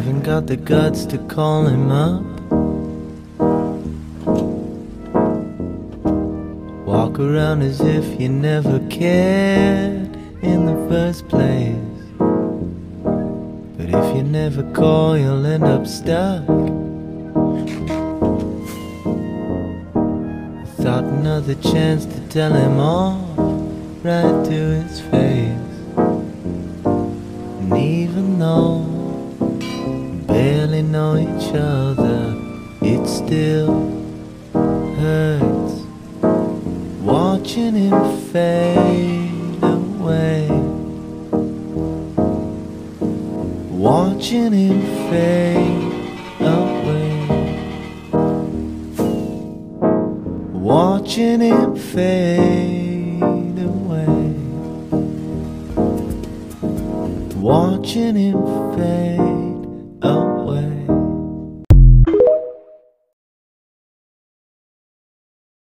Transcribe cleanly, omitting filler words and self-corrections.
Haven't got the guts to call him up. Walk around as if you never cared in the first place. But if you never call, you'll end up stuck. Thought another chance to tell him off right to his face. And even though we barely know each other, it still hurts watching him fade away. Watching him fade away. Watching him fade away. Watching him fade away.